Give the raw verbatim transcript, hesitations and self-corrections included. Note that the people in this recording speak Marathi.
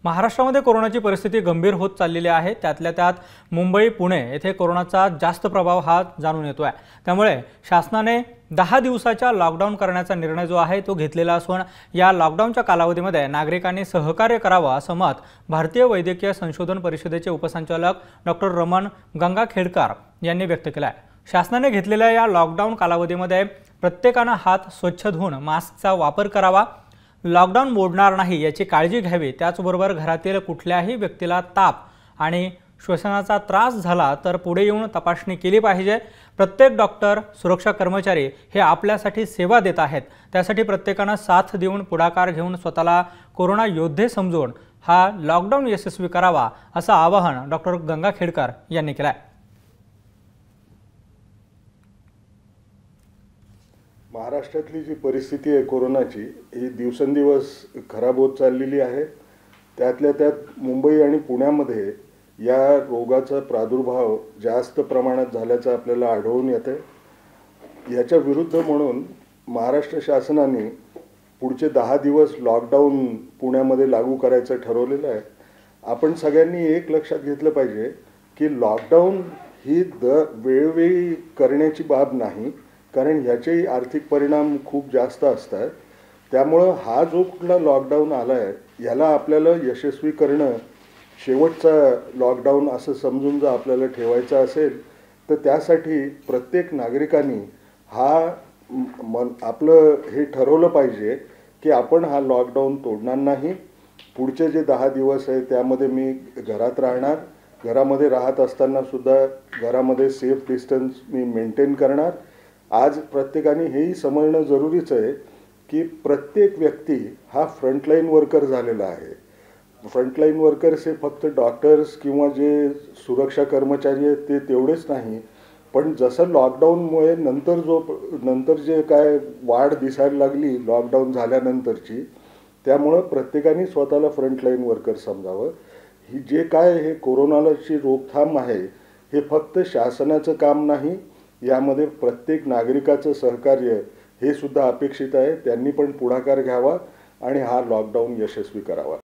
महाराष्ट्रामध्ये कोरोनाची परिस्थिती गंभीर होत चाललेली आहे। त्यातल्या त्यात मुंबई पुणे येथे कोरोनाचा जास्त प्रभाव हा जाणून येतोय। त्यामुळे शासनाने दहा दिवसाचा लॉकडाऊन करण्याचा निर्णय जो आहे तो घेतलेला असून या लॉकडाऊनच्या कालावधीमध्ये नागरिकांनी सहकार्य करावं असं मत भारतीय वैद्यकीय संशोधन परिषदेचे उपसंचालक डॉक्टर रमण गंगाखेडकर यांनी व्यक्त केलं आहे। शासनाने घेतलेल्या या लॉकडाऊन कालावधीमध्ये प्रत्येकाने हात स्वच्छ धुवून मास्कचा वापर करावा, लॉकडाऊन मोडणार नाही याची काळजी घ्यावी। त्याचबरोबर घरातील कुठल्याही व्यक्तीला ताप आणि श्वसनाचा त्रास झाला तर पुढे येऊन तपासणी केली पाहिजे। प्रत्येक डॉक्टर, सुरक्षा कर्मचारी हे आपल्यासाठी सेवा देत आहेत, त्यासाठी प्रत्येकाने साथ देऊन पुढाकार घेऊन स्वतःला कोरोना योद्धे समजून हा लॉकडाऊन यशस्वी करावा असं आवाहन डॉक्टर गंगाखेडकर यांनी केलं आहे। महाराष्ट्रातली जी परिस्थिती आहे कोरोनाची ही दिवसेंदिवस खराब होत चाललेली आहे। त्यातल्या त्यात मुंबई आणि पुण्यामध्ये या रोगाचा प्रादुर्भाव जास्त प्रमाणात झाल्याचं आपल्याला आढळून येते। याच्या विरुद्ध म्हणून महाराष्ट्र शासनाने पुढचे दहा दिवस लॉकडाऊन पुण्यामध्ये लागू करायचं ठरवलेलं आहे। आपण सगळ्यांनी एक लक्षात घेतलं पाहिजे की लॉकडाऊन ही द वेळोवेळी करण्याची बाब नाही, कारण ह्याचेही आर्थिक परिणाम खूप जास्त असतात। त्यामुळं हा जो कुठला लॉकडाऊन आला आहे याला आपल्याला यशस्वी करणं शेवटचा लॉकडाऊन असं समजून जर आपल्याला ठेवायचं असेल तर त्यासाठी प्रत्येक नागरिकांनी हा मन आपलं हे ठरवलं पाहिजे की आपण हा लॉकडाऊन तोडणार नाही। पुढचे जे दहा दिवस आहे त्यामध्ये मी घरात राहणार, घरामध्ये राहत असताना सुद्धा घरामध्ये सेफ डिस्टन्स मी मेंटेन करणार। आज प्रत्येकाने हेही समजणं जरुरीच आहे की प्रत्येक व्यक्ती हा फ्रंटलाईन वर्कर झालेला आहे। फ्रंटलाईन वर्कर्स हे फक्त डॉक्टर्स किंवा जे सुरक्षा कर्मचारी आहेत ते तेवढेच नाही, पण जसं लॉकडाऊनमुळे नंतर जो नंतर जे काय वाढ दिसायला लागली लॉकडाऊन झाल्यानंतरची, त्यामुळं प्रत्येकाने स्वतःला फ्रंटलाईन वर्कर समजावं। ही जे काय हे कोरोनाची रोकथाम आहे हे फक्त शासनाचं काम नाही, यामध्ये प्रत्येक नागरिकाचं सहकार्य हे सुद्धा अपेक्षित आहे। त्यांनी पण पुढाकार घ्यावा आणि हा लॉकडाऊन यशस्वी करावा।